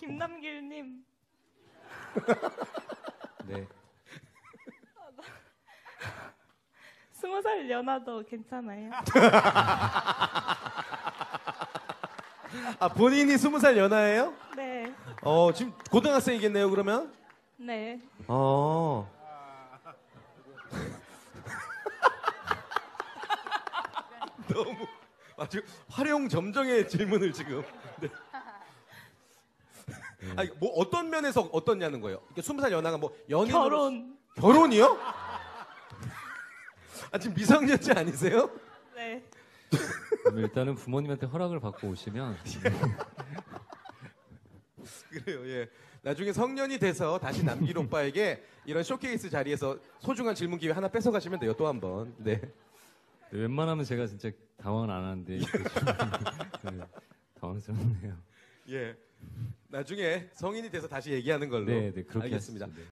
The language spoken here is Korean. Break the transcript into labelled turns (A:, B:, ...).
A: 김남길님.
B: 네.
A: 20살 연하도 괜찮아요?
C: 아, 본인이 20살 연하예요?
A: 네.
C: 지금 고등학생이겠네요, 그러면?
A: 네.
C: 너무 아주 활용점정의 질문을 지금. 네. 아니, 뭐 어떤 면에서 어떻냐는 거예요? 이게 20살 연하가 뭐 연인 결혼이요? 아, 지금 미성년자 아니세요?
A: 네.
B: 그럼 일단은 부모님한테 허락을 받고 오시면
C: 그래요. 예. 나중에 성년이 돼서 다시 남길 오빠에게 이런 쇼케이스 자리에서 소중한 질문 기회 하나 뺏어가시면 돼요. 또 한 번. 네.
B: 네, 웬만하면 제가 진짜 당황을 안 하는데 네, 당황스럽네요.
C: 예. 나중에 성인이 돼서 다시 얘기하는 걸로.
B: 네, 그렇게
C: 알겠습니다.
B: 하시죠, 네.